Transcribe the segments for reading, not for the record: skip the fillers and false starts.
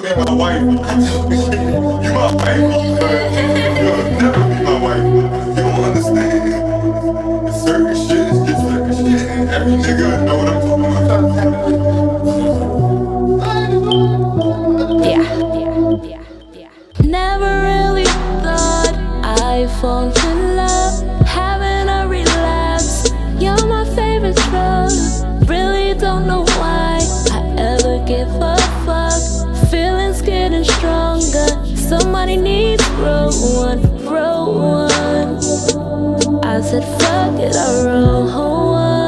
be my wife. You my wifey, you'll never be my wife. You don't understand. It's certain shit, it's just certain shit. And every nigga know what I'm talking about. Yeah. Never really thought I'd fall in love, having a relapse. You're my favorite drug. Really don't know why I ever give a fuck. Feelings getting stronger. Somebody needs roll one. I said fuck it, I roll one.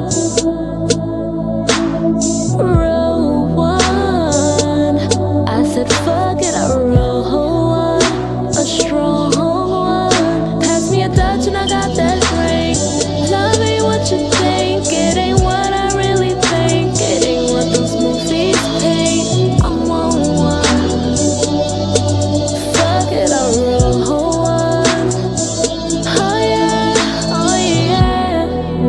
I said fuck it, I roll one. A strong one. Pass me a Dutch and I got that drink. Love ain't what you think. It ain't what I really think. It ain't what those movies paint. I'm on one. Fuck it, I roll one. Oh yeah, oh yeah.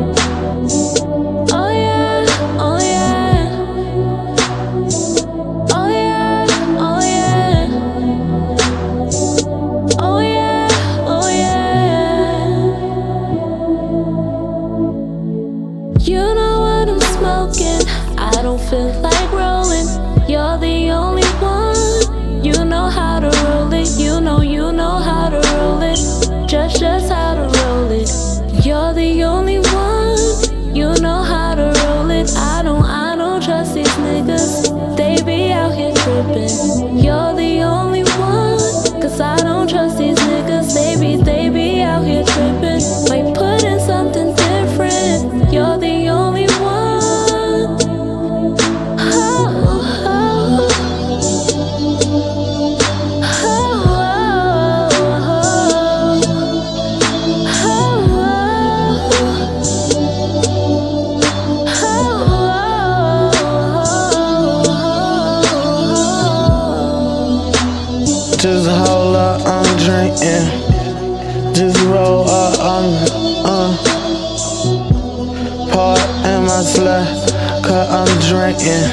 Oh yeah, oh yeah. Oh yeah, oh yeah. Oh yeah, oh yeah. You know what I'm smoking. I don't feel like rolling. You're the only one. You know how to roll it. You know how to roll it. Just how to roll it. You're the only one. You know how to roll it. I don't trust these niggas. They be out here tripping. You're the only one. Cause I don't trust these niggas. They be out here tripping. Might put in something different. You're the only one. Just hold up, I'm drinking. Just roll up, part in my slut, cause I'm drinking.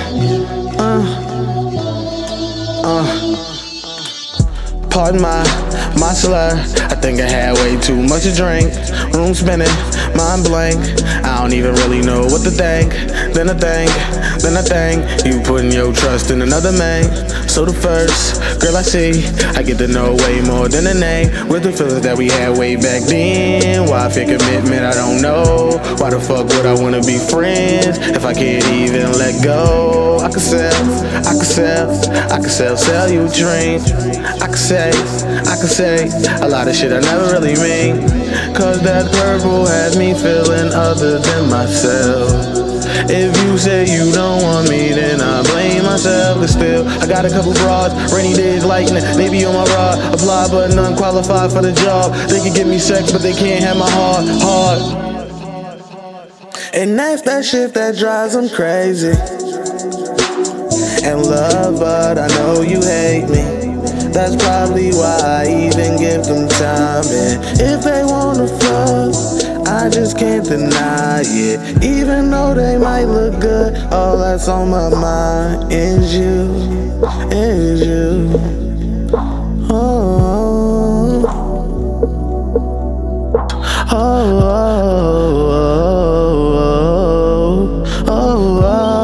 Pardon my slur. I think I had way too much to drink. Room spinning, mind blank. I don't even really know what to think. Then I think you putting your trust in another man. So the first girl I see, I get to know way more than a name. With the feelings that we had way back then. Why I feel commitment, I don't know. Why the fuck would I wanna be friends if I can't even let go? I could sell you a dream. I could say a lot of shit I never really mean. Cause that purple has me feeling other than myself. If you say you don't want me, then I blame myself. But still, I got a couple broads, rainy days lightning, they be on my rod. Apply but none qualified for the job. They can give me sex but they can't have my heart. And that's that shit that drives them crazy. And love, but I know you hate me. That's probably why I even give them time. And if they wanna fuck, I just can't deny it. Even though they might look good, all that's on my mind is you, is you. Oh, oh, oh, oh, oh,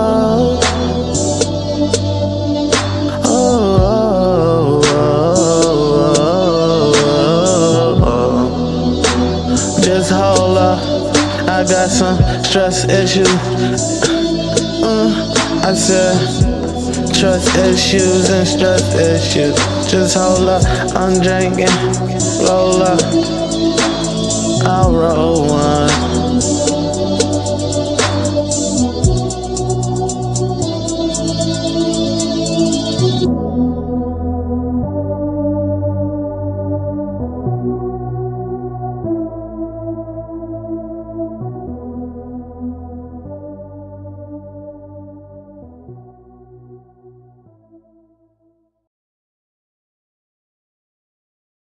oh. Just hold up, I got some stress issues. I said trust issues and stress issues. Just hold up, I'm drinking, roll up, I'll roll one.